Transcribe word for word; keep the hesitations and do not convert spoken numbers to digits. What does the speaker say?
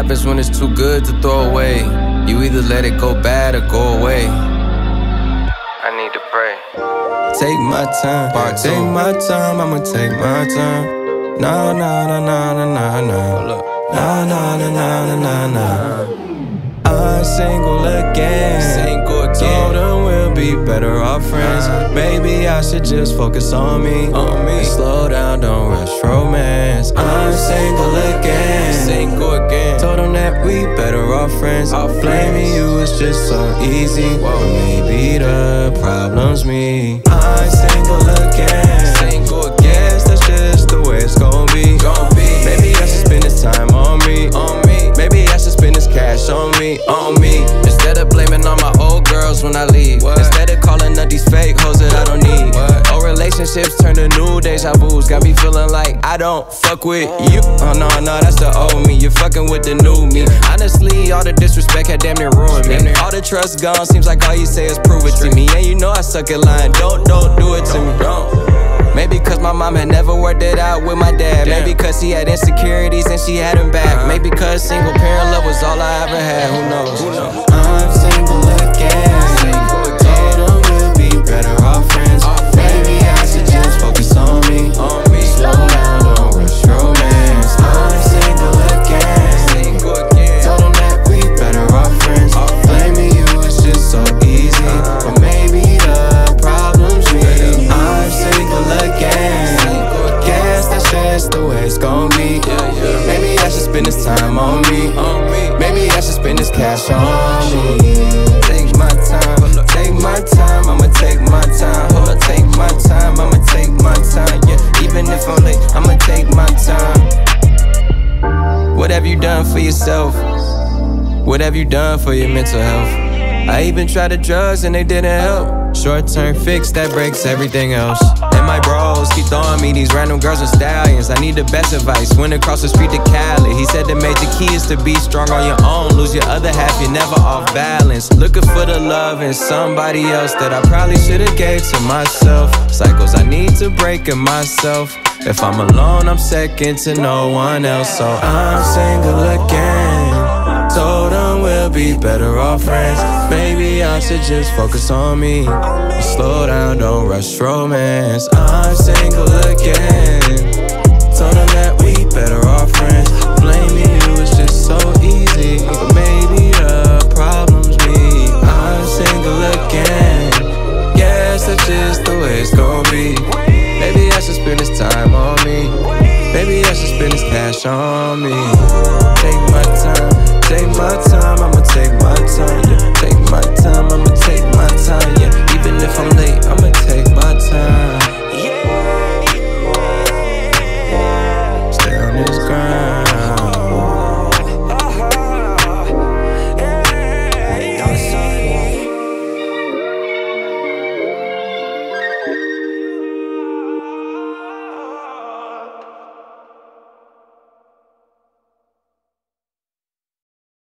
happens when it's too good to throw away. You either let it go bad or go away. I need to pray. Take my time, Part two. take my time, I'ma take my time. Nah, nah, nah, nah, nah, nah, nah. Nah, nah, nah, nah, nah, nah. I'm single again. Single again. Told them we'll be better off friends. Maybe I should just focus on me. On me. Slow down, don't rush romance. I'm single again. Single again. Told them that we better off friends. Blaming you is just so easy. But maybe the problem's me. I'm single again. Single again. Guess that's just the way it's gon' be. Gon' be. Maybe I should spend this time on me. On me. Maybe I should spend this cash on me. On me. Instead of blaming all my old girls when I leave. What? Instead of calling up these fake hoes that I don't need. What? Old relationships turn to new deja vus. Got me feeling like I don't fuck with you. Oh no, no, that's the old me. You're fucking with the new me. Honestly, all the disrespect had damn near ruined me. All the trust gone, seems like all you say is prove it to me. And you know I suck at lying. Don't, don't do it to me. Don't. Maybe cause my mom had never worked it out with my dad. Damn. Maybe cause he had insecurities and she had him back. uh-huh. Maybe cause single parent love was all I ever had. Who knows? Who knows? I'm single again. Single again. Told them we'll be better off friends. Maybe I should just focus on me. On me. Slow down, don't rush romance. I'm single again. Single again. Told them that we better off friends. Blaming you is just so easy. But maybe the problem's me. I'm single again. Guess that's just the way it's gon' be. Maybe I should spend this time on me. Maybe I should spend this cash on me. Take my time, take my time, I'ma take my time. Hold up, take my time, I'ma take my time. Yeah, even if I'm late, I'ma take my time. What have you done for yourself? What have you done for your mental health? I even tried the drugs and they didn't help. Short-term fix that breaks everything else. And my bros keep throwing me these random girls and stallions. I need the best advice. Went across the street to Cali. He said the major key is to be strong on your own. Lose your other half, you're never off balance. Looking for the love in somebody else that I probably should've gave to myself. Cycles I need to break in myself. If I'm alone, I'm second to no one else. So I'm single again. Told them we'll be better off friends. Maybe I should just focus on me. Slow down, don't rush romance. I'm single again. Told them that we better off friends. Blaming you is just so easy. But maybe the problem's me. I'm single again. Guess that's just the way it's gon' be. Maybe I should spend this time on me. Maybe I should spend this cash on me. Take my time, take my time, I'ma take my time.